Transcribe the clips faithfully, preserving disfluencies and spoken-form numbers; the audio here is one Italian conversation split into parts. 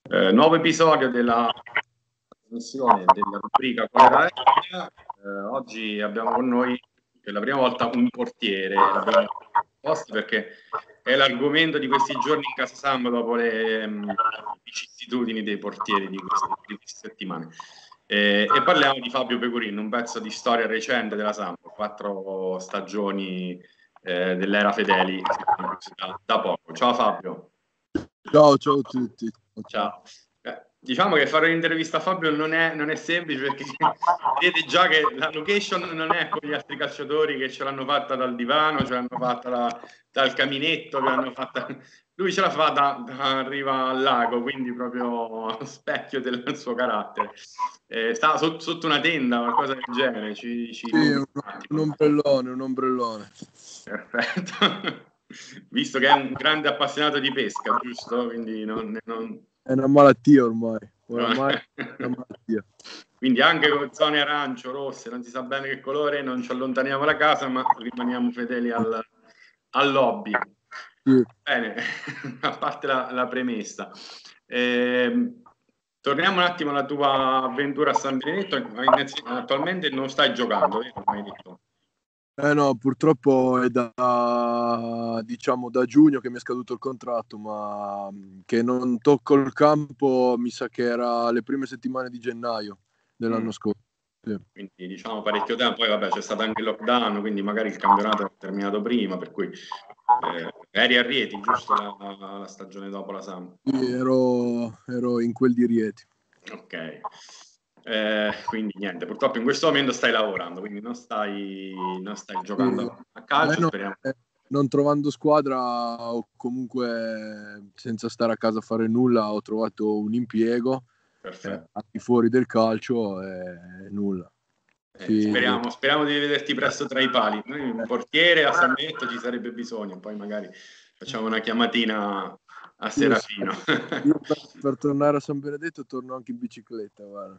Eh, nuovo episodio della trasmissione della rubrica Qual era Etica? Eh, oggi abbiamo con noi per la prima volta un portiere, l'abbiamo posto perché è l'argomento di questi giorni in casa Sam dopo le um, vicissitudini dei portieri di queste, di queste settimane. Eh, e parliamo di Fabio Pecorino, un pezzo di storia recente della Samp, quattro stagioni eh, dell'era Fedeli da, da poco. Ciao Fabio. Ciao, ciao a tutti. Ciao. Eh, diciamo che fare un'intervista a Fabio non è, non è semplice perché vedete già che la location non è con gli altri calciatori che ce l'hanno fatta dal divano, ce l'hanno fatta da, dal caminetto, che l'hanno fatta... Lui ce la fa da, da riva al lago, quindi proprio specchio del suo carattere. Eh, sta sotto, sotto una tenda, qualcosa del genere. Ci, ci sì, un, un ombrellone, un ombrellone. Perfetto. Visto che è un grande appassionato di pesca, giusto? Quindi non... non... È una malattia ormai. Oramai è una malattia. Quindi anche con zone arancio, rosse, non si sa bene che colore, non ci allontaniamo da casa, ma rimaniamo fedeli al, al lobby. Sì. Bene, a parte la, la premessa. Eh, torniamo un attimo alla tua avventura a San Benedetto. Attualmente non stai giocando, vero? Come hai detto. Eh no, purtroppo è da, diciamo, da giugno che mi è scaduto il contratto, ma che non tocco il campo mi sa che era le prime settimane di gennaio dell'anno mm. scorso. Sì. Quindi diciamo parecchio tempo, poi vabbè c'è stato anche il lockdown, quindi magari il campionato è terminato prima, per cui eh, eri a Rieti, giusto la, la stagione dopo la Samp? Sì, ero, ero in quel di Rieti. Ok. Eh, quindi niente, purtroppo in questo momento stai lavorando, quindi non stai, non stai giocando a calcio. No, speriamo. eh, non trovando squadra o comunque senza stare a casa a fare nulla, ho trovato un impiego eh, al di fuori del calcio e nulla. Eh, sì. speriamo, speriamo di vederti presto tra i pali. Noi un portiere a San Benedetto ci sarebbe bisogno, poi magari facciamo una chiamatina a Serafino. Io per, per tornare a San Benedetto torno anche in bicicletta, guarda.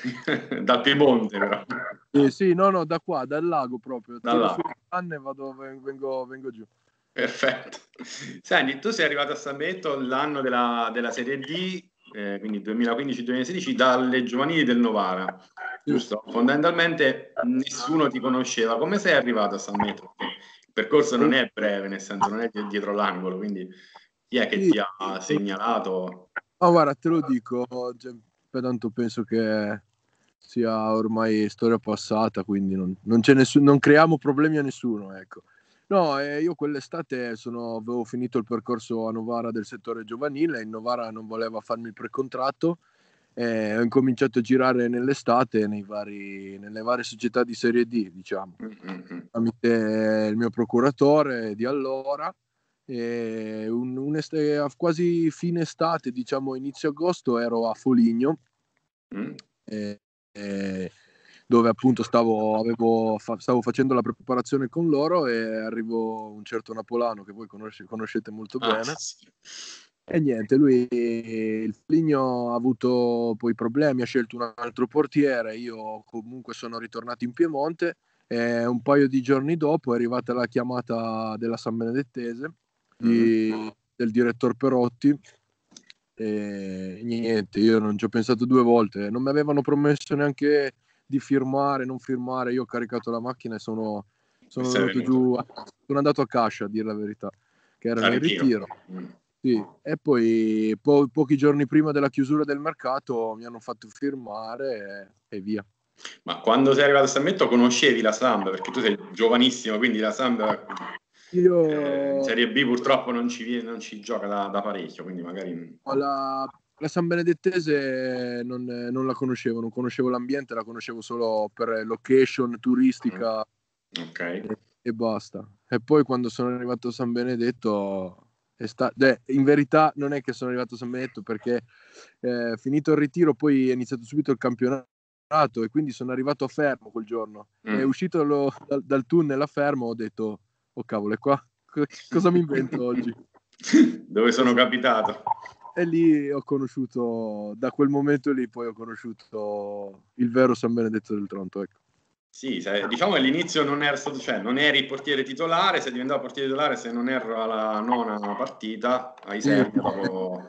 Dal Piemonte però. Eh, sì, no, no, da qua, dal lago proprio. Da Tiro là. sulle canne e vado, vengo, vengo giù. Perfetto. Senti, tu sei arrivato a San Benedetto l'anno della, della Serie D, eh, quindi duemilaquindici duemilasedici, dalle giovanili del Novara, giusto? Sì. Fondamentalmente nessuno ti conosceva. Come sei arrivato a San Benedetto? Il percorso non è breve, nel senso non è dietro l'angolo, quindi chi è che sì. ti ha segnalato? Oh, guarda, te lo dico, cioè, tanto penso che sia ormai storia passata, quindi non, non, c'è nessun, non creiamo problemi a nessuno, ecco. No, eh, io quell'estate sono, avevo finito il percorso a Novara del settore giovanile, in Novara non voleva farmi il precontratto, eh, ho incominciato a girare nell'estate nei vari, nelle varie società di Serie D, diciamo, mm-hmm. tramite il mio procuratore di allora. E un, un est- a quasi fine estate, diciamo inizio agosto, ero a Foligno, mm. e, e, dove appunto stavo, avevo, fa, stavo facendo la preparazione con loro e arrivò un certo Napolano che voi conosce, conoscete molto ah, bene. Sì. E niente, lui, il Foligno ha avuto poi problemi, ha scelto un altro portiere, io comunque sono ritornato in Piemonte e un paio di giorni dopo è arrivata la chiamata della San Benedettese, di, mm. del direttore Perotti, e niente, io non ci ho pensato due volte, non mi avevano promesso neanche di firmare, non firmare, io ho caricato la macchina e sono, sono andato giù, sono andato a Cascia a dire la verità, che era nel ritiro. Mm. Sì. E poi po- pochi giorni prima della chiusura del mercato mi hanno fatto firmare e, e via. Ma quando sei arrivato a San Benedetto conoscevi la Samp? Perché tu sei giovanissimo, quindi la Samp Io... eh, in Serie B purtroppo non ci, viene, non ci gioca da, da parecchio, quindi magari... La, la San Benedettese non, non la conoscevo, non conoscevo l'ambiente, la conoscevo solo per location turistica. Okay. e, e basta. E poi quando sono arrivato a San Benedetto... È sta- beh, in verità non è che sono arrivato a San Benedetto perché eh, finito il ritiro poi è iniziato subito il campionato e quindi sono arrivato a Fermo quel giorno. Mm. E uscito lo, dal, dal tunnel a Fermo ho detto oh cavolo, è qua? Cosa mi invento oggi? Dove sono capitato? E lì ho conosciuto, da quel momento lì poi ho conosciuto il vero San Benedetto del Tronto, ecco. Sì, se, diciamo che all'inizio non era stato, cioè non eri il portiere titolare, sei diventato portiere titolare se non erro alla nona partita, ai Serni, dopo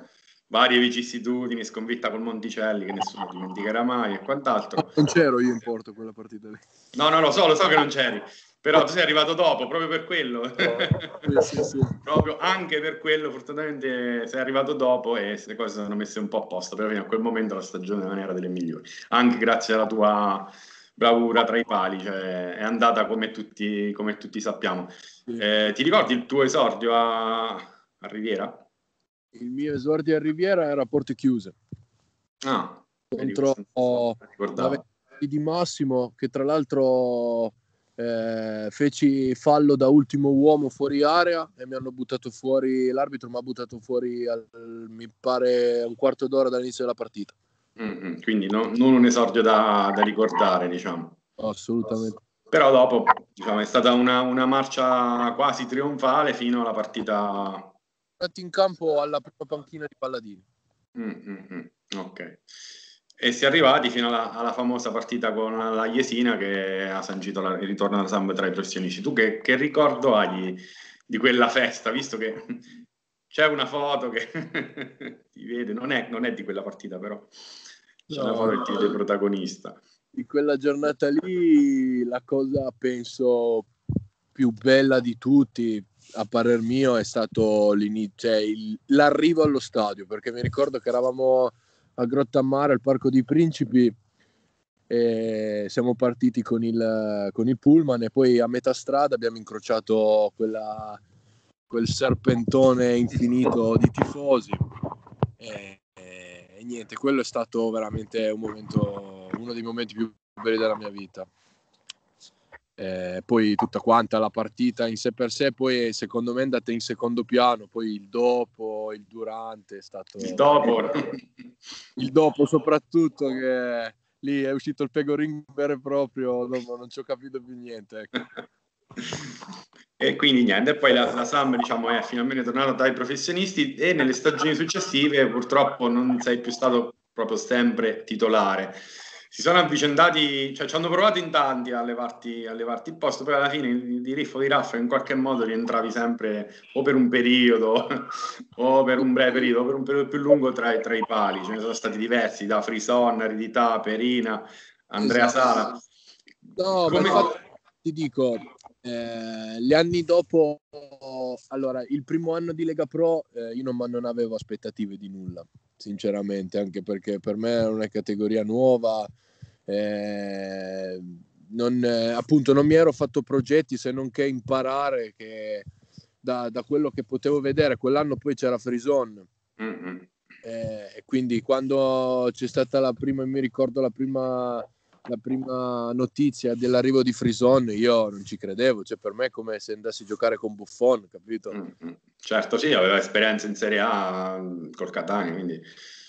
varie vicissitudini, sconfitta col Monticelli che nessuno dimenticherà mai e quant'altro. Non c'ero io in porto quella partita lì. No, no, lo so, lo so che non c'eri, però tu sei arrivato dopo, proprio per quello. Sì, sì, sì. Proprio anche per quello, fortunatamente sei arrivato dopo e le cose sono messe un po' a posto, però fino a quel momento la stagione non era delle migliori, anche grazie alla tua bravura tra i pali, cioè è andata come tutti, come tutti sappiamo. Sì. Eh, ti ricordi il tuo esordio a, a Riviera? Il mio esordio a Riviera era a porte chiuse Ah, vedi, contro questo non la ricordavo. Venezia di Massimo, che tra l'altro eh, feci fallo da ultimo uomo fuori area e mi hanno buttato fuori, l'arbitro mi ha buttato fuori al, mi pare un quarto d'ora dall'inizio della partita. Mm-hmm. Quindi no- non un esordio da, da ricordare, diciamo. Assolutamente. Però dopo, diciamo, è stata una, una marcia quasi trionfale fino alla partita. In campo alla prima panchina di Palladini. Mm-hmm. Ok. E si è arrivati fino alla, alla famosa partita con la Jesina che ha sancito la- il ritorno alla Samp tra i professionisti. Tu che, che ricordo hai di, di quella festa, visto che c'è una foto che ti vede, non è, non è di quella partita, però c'è una foto No, che ti vede protagonista. di quella giornata lì la cosa penso più bella di tutti a parer mio è stato cioè il, l'arrivo allo stadio, perché mi ricordo che eravamo a Grottammare al Parco dei Principi e siamo partiti con il, con il pullman e poi a metà strada abbiamo incrociato quella, quel serpentone infinito di tifosi e, e niente, quello è stato veramente un momento, uno dei momenti più belli della mia vita. Eh, poi tutta quanta la partita in sé per sé poi secondo me è andata in secondo piano, poi il dopo, il durante è stato Il dopo. il dopo soprattutto, che lì è uscito il pecorin vero e proprio, dopo non ci ho capito più niente, ecco. E quindi niente, e poi la, la Samp diciamo, è finalmente tornata dai professionisti e nelle stagioni successive purtroppo non sei più stato proprio sempre titolare. Si sono avvicendati, cioè ci hanno provato in tanti a levarti, a levarti il posto, poi alla fine di riffo di raffa in qualche modo rientravi sempre o per un periodo o per un breve periodo o per un periodo più lungo tra, tra i pali. Ce ne sono stati diversi, da Frison, Aridità, Perina, Andrea Esatto. Sala. No, ma Come... infatti ti dico, eh, gli anni dopo, allora il primo anno di Lega Pro eh, io non, ma non avevo aspettative di nulla, sinceramente, anche perché per me era una categoria nuova, eh, non, eh, appunto non mi ero fatto progetti se non che imparare che da, da quello che potevo vedere. Quell'anno poi c'era Frison. Mm-hmm. Eh, e quindi quando c'è stata la prima, mi ricordo la prima, la prima notizia dell'arrivo di Frison, io non ci credevo, cioè per me è come se andassi a giocare con Buffon, capito? Mm-hmm. Certo, sì, aveva esperienza in Serie A col Catania, quindi...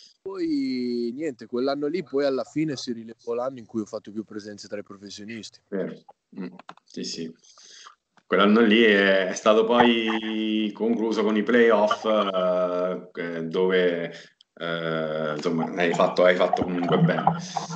Poi niente, quell'anno lì poi alla fine si rilevò l'anno in cui ho fatto più presenze tra i professionisti. Vero. Mm. Sì, sì. Quell'anno lì è, è stato poi concluso con i playoff eh, dove eh, insomma hai fatto, hai fatto comunque bene.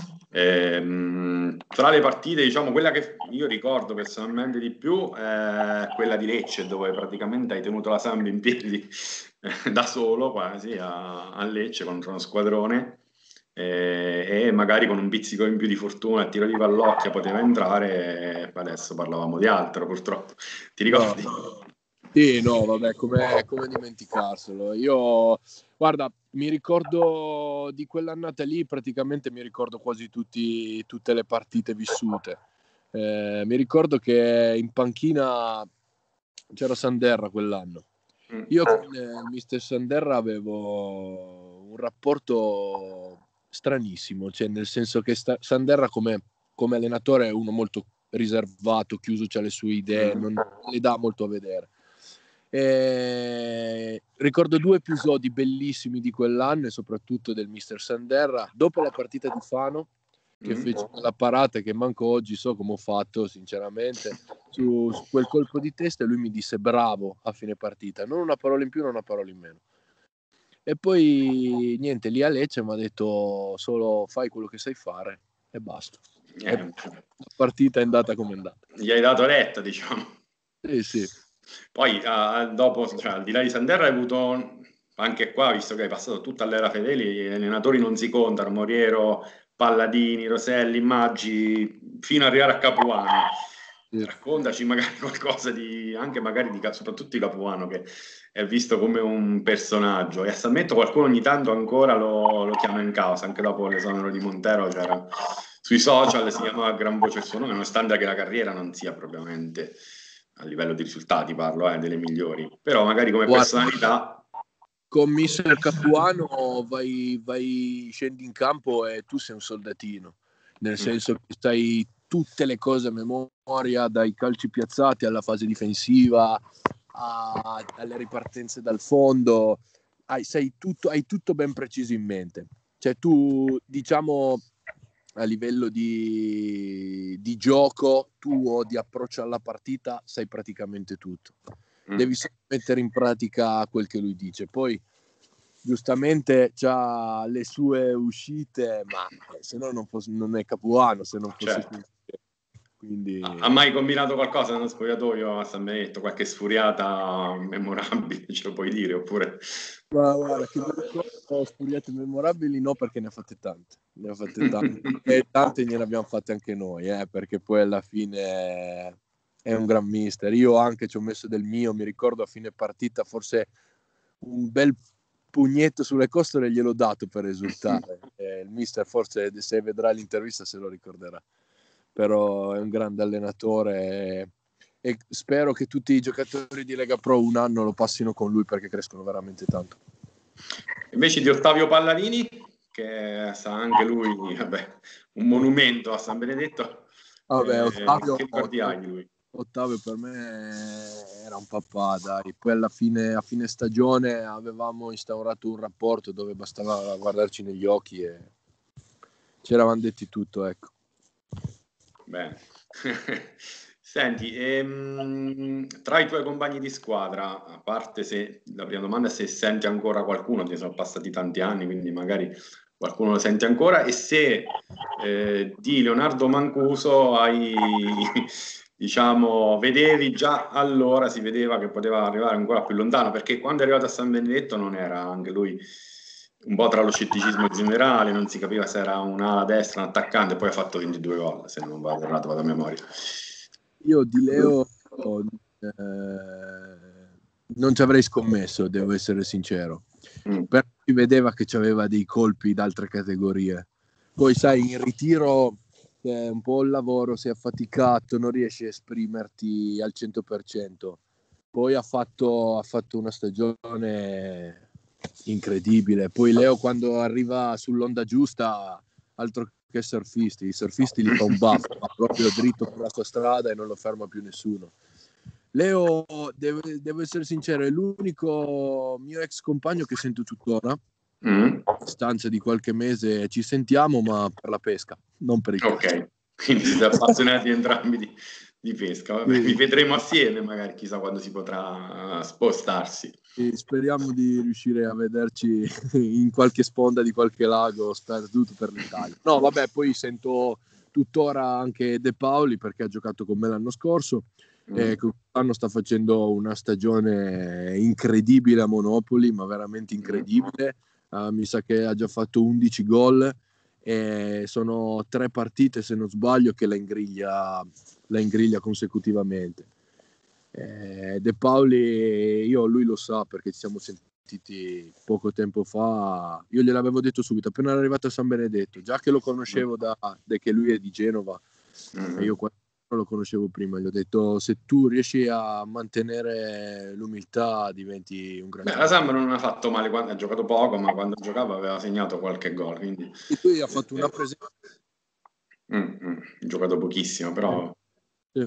Ehm, tra le partite, diciamo, quella che io ricordo personalmente di più è quella di Lecce, dove praticamente hai tenuto la Samp in piedi eh, da solo quasi a, a Lecce contro uno squadrone e, e magari con un pizzico in più di fortuna e tiro di pallocchia poteva entrare e adesso parlavamo di altro purtroppo. Ti No, ricordi? sì, no, vabbè, come, come dimenticarselo. Io, guarda, mi ricordo di quell'annata lì, praticamente mi ricordo quasi tutti, tutte le partite vissute. Eh, mi ricordo che in panchina c'era Sanderra quell'anno. Mm. Io con eh, mister Sanderra avevo un rapporto stranissimo, cioè nel senso che sta- Sanderra come, come allenatore è uno molto riservato, chiuso, ha le sue idee, Mm. non le dà molto a vedere. E ricordo due episodi bellissimi di quell'anno e soprattutto del mister Sanderra. Dopo la partita di Fano, che Mm. fece quella parata che manco oggi so come ho fatto, sinceramente, su, su quel colpo di testa, e lui mi disse bravo a fine partita, non una parola in più, non una parola in meno. E poi niente, lì a Lecce mi ha detto solo fai quello che sai fare e basta. E Eh, la partita è andata come è andata. gli hai dato retta, diciamo. Sì, sì. Poi, ah, dopo, cioè, al di là di Sanderra, hai avuto anche qua, visto che hai passato tutta l'era Fedeli, gli allenatori non si contano, Moriero, Palladini, Roselli, Maggi, fino ad arrivare a Capuano. Sì. Raccontaci magari qualcosa di, anche magari di, soprattutto di Capuano, che è visto come un personaggio. E a Sammetto qualcuno ogni tanto ancora lo, lo chiama in causa, anche dopo l'esonero di Montero c'era sui social, si chiamava a gran voce il suo nome, nonostante che la carriera non sia propriamente a livello di risultati, parlo, eh, delle migliori. Però magari come Guarda, personalità... con mister Capuano vai, vai, scendi in campo e tu sei un soldatino, nel senso che sai tutte le cose a memoria, dai calci piazzati alla fase difensiva, a, alle ripartenze dal fondo, hai, sai tutto, hai tutto ben preciso in mente. Cioè tu, diciamo, a livello di, di gioco tuo, di approccio alla partita, sai praticamente tutto. Devi solo mettere in pratica quel che lui dice. Poi giustamente c'ha le sue uscite, ma se no non, fosse, non è Capuano, se non fosse Certo. quindi... Ha mai combinato qualcosa nello spogliatoio a San Benedetto? Qualche sfuriata memorabile, ce lo puoi dire? Oppure... Ma guarda, che mi ricordo sfuriate memorabili, no, perché ne ha fatte tante. Ne ha fatte tante. E tante gliene abbiamo fatte anche noi, eh, perché poi alla fine è un gran mister. Io anche ci ho messo del mio, mi ricordo a fine partita forse un bel pugnetto sulle costole gliel'ho dato per esultare. Eh, il mister forse se vedrà l'intervista se lo ricorderà. Però è un grande allenatore e, e spero che tutti i giocatori di Lega Pro un anno lo passino con lui perché crescono veramente tanto. Invece di Ottavio Palladini, che sa anche lui, vabbè, un monumento a San Benedetto, Vabbè, eh, Ottavio, che ricordi hai di lui? Ottavio per me era un papà, dai. Poi alla fine, a fine stagione avevamo instaurato un rapporto dove bastava guardarci negli occhi e ci eravamo detti tutto, ecco. Bene. Senti, ehm, tra i tuoi compagni di squadra, a parte se la prima domanda è se senti ancora qualcuno, ti sono passati tanti anni, quindi magari qualcuno lo senti ancora, e se eh, di Leonardo Mancuso hai, diciamo, vedevi già allora, si vedeva che poteva arrivare ancora più lontano, perché quando è arrivato a San Benedetto non era anche lui un po' tra lo scetticismo generale, non si capiva se era un'ala destra, un attaccante, poi ha fatto ventidue gol, se non vado errato, vado a memoria. Io di Leo eh, non ci avrei scommesso, devo essere sincero. Mm. Però si vedeva che aveva dei colpi d'altre categorie. Poi sai, in ritiro è un po' il lavoro, sei affaticato, non riesci a esprimerti al cento per cento. Poi ha fatto, ha fatto una stagione incredibile. Poi Leo quando arriva sull'onda giusta, altro che surfisti, i surfisti li fa un baffo, va proprio dritto per la sua strada e non lo ferma più nessuno. Leo, devo, devo essere sincero, è l'unico mio ex compagno che sento tuttora. Mm. A distanza di qualche mese ci sentiamo, ma per la pesca, non per il calcio. Ok, quindi siete appassionati entrambi di, di pesca. Vabbè, Sì. vi vedremo assieme, magari chissà quando si potrà spostarsi. E speriamo di riuscire a vederci in qualche sponda di qualche lago sperduto per l'Italia. No, vabbè, poi sento tuttora anche De Paoli perché ha giocato con me l'anno scorso e quest'anno sta facendo una stagione incredibile a Monopoli, ma veramente incredibile. Uh, mi sa che ha già fatto undici gol e sono tre partite, se non sbaglio, che la ingriglia, la ingriglia consecutivamente. Eh, De Paoli, io lui lo sa perché ci siamo sentiti poco tempo fa. Io gliel'avevo detto subito, appena era arrivato a San Benedetto, già che lo conoscevo da, da che lui è di Genova, mm-hmm. e io non lo conoscevo prima. Gli ho detto: se tu riesci a mantenere l'umiltà, diventi un grande. Beh, la Samp non ha fatto male quando ha giocato poco, ma quando giocava aveva segnato qualche gol. Quindi e lui ha fatto una presenza. Mm-hmm. Ha giocato pochissimo, però. Sì.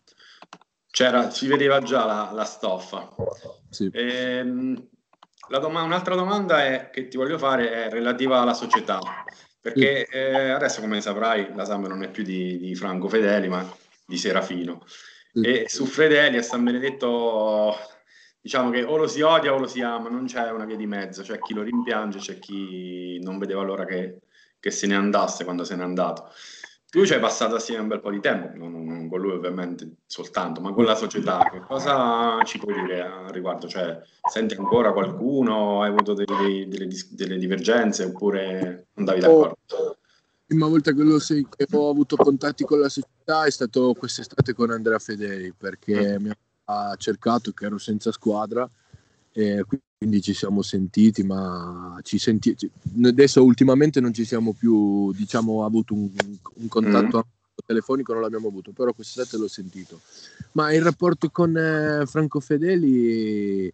C'era, si vedeva già la, la stoffa. Sì. Ehm, la dom- un'altra domanda è, che ti voglio fare è relativa alla società, perché sì. eh, adesso, come saprai, la Samp non è più di, di Franco Fedeli, ma di Serafino. Sì. E su Fedeli a San Benedetto, diciamo che o lo si odia o lo si ama, non c'è una via di mezzo, c'è chi lo rimpiange, c'è chi non vedeva l'ora che, che se ne andasse quando se n'è andato. Tu ci hai passato assieme un bel po' di tempo, non, non con lui ovviamente soltanto, ma con la società. Che cosa ci puoi dire a riguardo? Cioè, senti ancora qualcuno? Hai avuto dei- delle, dis- delle divergenze oppure andavi Oh, d'accordo? la prima volta che, lo sei- che ho avuto contatti con la società è stato quest'estate con Andrea Fedeli, perché Mm. mi ha cercato che ero senza squadra e quindi ci siamo sentiti, ma ci senti- ci- adesso ultimamente non ci siamo più, diciamo, avuto un, un Mm. contatto telefonico, non l'abbiamo avuto, però quest'estate l'ho sentito. Ma il rapporto con eh, Franco Fedeli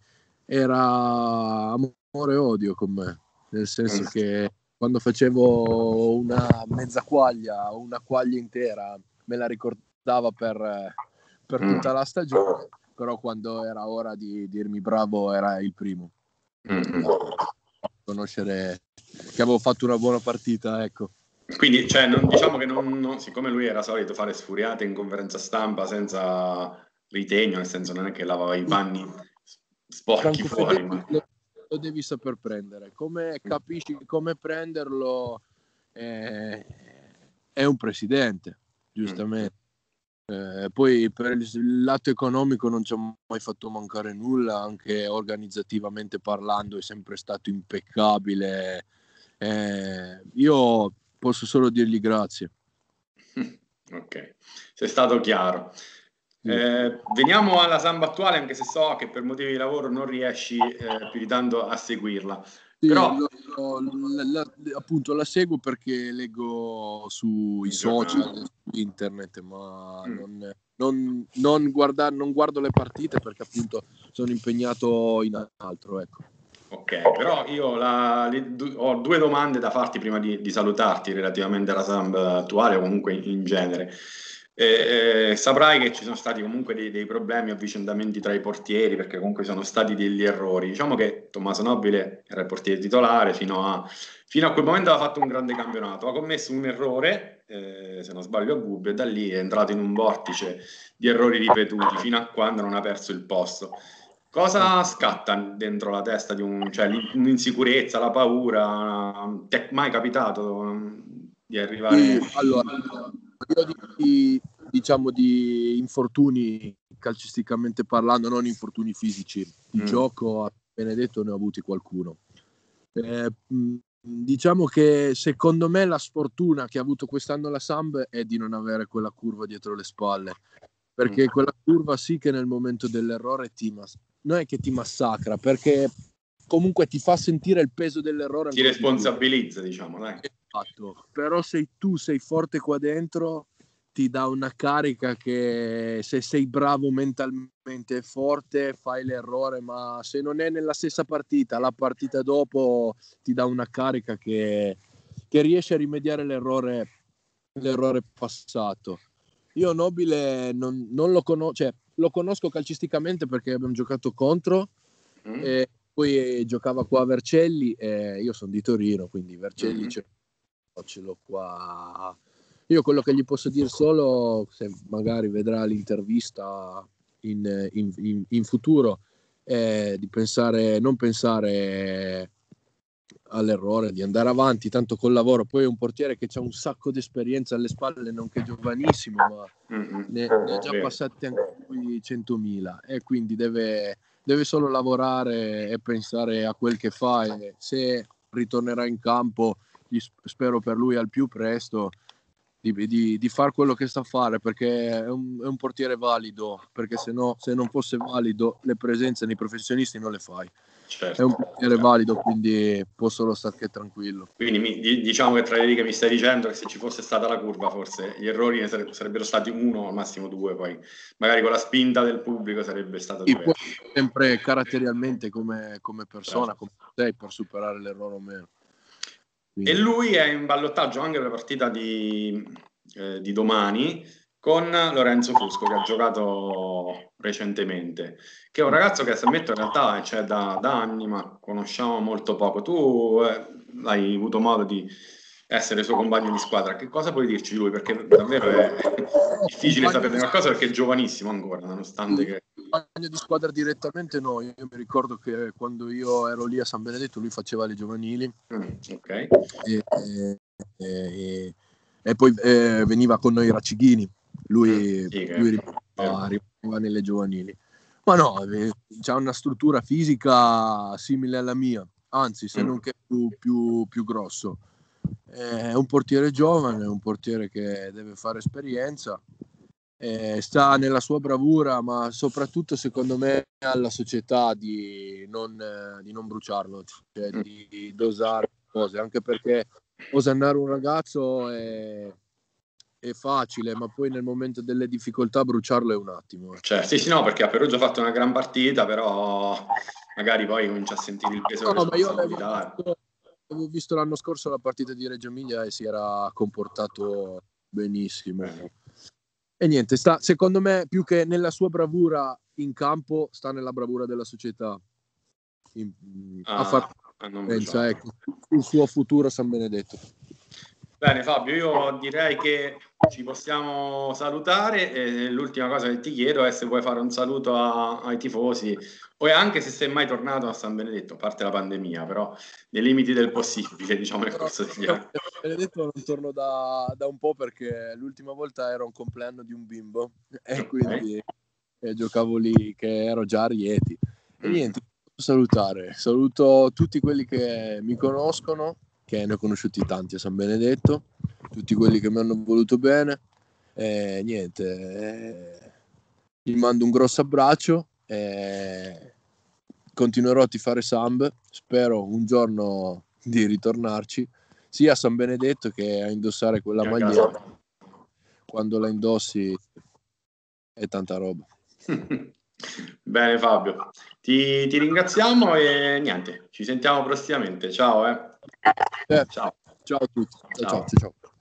era amore e odio con me, nel senso Mm. che quando facevo una mezza quaglia o una quaglia intera me la ricordava per, per Mm. tutta la stagione, però quando era ora di dirmi bravo era il primo. Mm. Conoscere che avevo fatto una buona partita, ecco. Quindi, cioè, non, diciamo che non, non- siccome lui era solito fare sfuriate in conferenza stampa senza ritegno, nel senso non è che lavava i panni sporchi Franco fuori, Fedeli ma... lo, lo devi saper prendere. Come capisci come prenderlo, eh, è un presidente, Mm. giustamente. Eh, poi per il lato economico non ci ha mai fatto mancare nulla, anche organizzativamente parlando è sempre stato impeccabile. Eh, io posso solo dirgli grazie. Ok, sei stato chiaro. Sì. Eh, veniamo alla samba attuale, anche se so che per motivi di lavoro non riesci eh, più di tanto a seguirla. Sì, Però, lo- lo- la, la- appunto la seguo perché leggo sui il giornale. social, su internet, ma Mm. non, non, non guarda- non guardo le partite perché appunto sono impegnato in altro, ecco. Ok, però io la- li- du- ho due domande da farti prima di, di salutarti relativamente alla samba attuale o comunque in, in genere. Eh, eh, saprai che ci sono stati comunque dei, dei problemi, avvicendamenti tra i portieri, perché comunque sono stati degli errori. Diciamo che Tommaso Nobile era il portiere titolare fino a, fino a quel momento aveva fatto un grande campionato, ha commesso un errore, eh, se non sbaglio a Gubbio, e da lì è entrato in un vortice di errori ripetuti fino a quando non ha perso il posto. Cosa scatta dentro la testa di un, cioè l'insicurezza, la paura? Ti è mai capitato um, di arrivare... Sì, allora, io di, diciamo di infortuni calcisticamente parlando, non infortuni fisici, di Mm. gioco a Benedetto ne ho avuti qualcuno. Eh, mh, diciamo che secondo me la sfortuna che ha avuto quest'anno la Samb è di non avere quella curva dietro le spalle, Mm. perché quella curva sì che nel momento dell'errore ti mas- non è che ti massacra, perché comunque ti fa sentire il peso dell'errore Ti ancora di più. responsabilizza, diciamo, dai. Esatto. Però se tu sei forte qua dentro, ti dà una carica che se sei bravo mentalmente e forte fai l'errore, ma se non è nella stessa partita, la partita dopo ti dà una carica che, che riesce a rimediare l'errore, l'errore passato. Io Nobile non, non lo conosco, cioè lo conosco calcisticamente perché abbiamo giocato contro Mm. e poi giocava qua a Vercelli e io sono di Torino, quindi Vercelli Mm. ce, ce l'ho qua. Io quello che gli posso dire solo, se magari vedrà l'intervista in, in, in, in futuro, è di pensare, non pensare all'errore, di andare avanti tanto col lavoro. Poi è un portiere che ha un sacco di esperienza alle spalle, nonché giovanissimo, ma Mm. ne, Mm. ne ha già Vero. passati anche lui centomila e quindi deve, deve solo lavorare e pensare a quel che fa e se ritornerà in campo gli spero per lui al più presto di, di, di fare quello che sta a fare perché è un, è un portiere valido, perché se no se non fosse valido le presenze nei professionisti non le fai. È un Certo. portiere valido, quindi può solo stare che tranquillo. Quindi mi- di- diciamo che tra le righe mi stai dicendo che se ci fosse stata la curva, forse gli errori ne sare- sarebbero stati uno, al massimo due, poi magari con la spinta del pubblico sarebbe stato E poi diverso. sempre caratterialmente come, come persona, Certo. come sei per superare l'errore o meno. E Quindi, lui è in ballottaggio anche per la partita di, eh, di domani con Lorenzo Fusco, che ha giocato recentemente, che è un ragazzo che, se ammetto, in realtà c'è da, da anni, ma conosciamo molto poco. Tu eh, hai avuto modo di essere suo compagno di squadra. Che cosa puoi dirci di lui? Perché davvero è difficile compagno di, saperne qualcosa perché è giovanissimo ancora, nonostante che... compagno di squadra direttamente no, io mi ricordo che quando io ero lì a San Benedetto lui faceva le giovanili Mm, ok. e, e, e, e poi eh, veniva con noi Raccighini, lui, sì, che... lui rimaneva, rimaneva nelle giovanili. Ma no, eh, c'ha una struttura fisica simile alla mia, anzi se non che più, più, più grosso. È un portiere giovane, un portiere che deve fare esperienza, eh, sta nella sua bravura, ma soprattutto secondo me alla società di non, eh, di non bruciarlo, cioè di, di dosare cose, anche perché osannare un ragazzo è, è facile, ma poi nel momento delle difficoltà bruciarlo è un attimo. Cioè, sì, sì, no, perché a Perugia ha fatto una gran partita, però magari poi comincia a sentire il peso delle No, ma io avevo responsabilità. visto, avevo visto l'anno scorso la partita di Reggio Emilia e si era comportato benissimo. Bene. E niente, sta, secondo me, più che nella sua bravura in campo, sta nella bravura della società. In, Ah, a far a non pensa, bruciarlo. ecco, il suo futuro a San Benedetto. Bene Fabio, io direi che ci possiamo salutare e l'ultima cosa che ti chiedo è se vuoi fare un saluto a, ai tifosi o anche se sei mai tornato a San Benedetto, a parte la pandemia, però nei limiti del possibile, diciamo, nel corso degli anni. Benedetto non torno da, da un po' perché l'ultima volta era un compleanno di un bimbo e quindi eh, giocavo lì che ero già a Rieti. E Mm. niente, salutare. Saluto tutti quelli che mi conoscono, che ne ho conosciuti tanti a San Benedetto, tutti quelli che mi hanno voluto bene. E niente, eh, gli mando un grosso abbraccio e continuerò a tifare Samb. Spero un giorno di ritornarci sia a San Benedetto che a indossare quella maglietta. Quando la indossi è tanta roba. Bene Fabio, ti, ti ringraziamo e niente, ci sentiamo prossimamente. Ciao, eh. Eh, Ciao. ciao a tutti. Ciao, Ciao. ciao, ciao.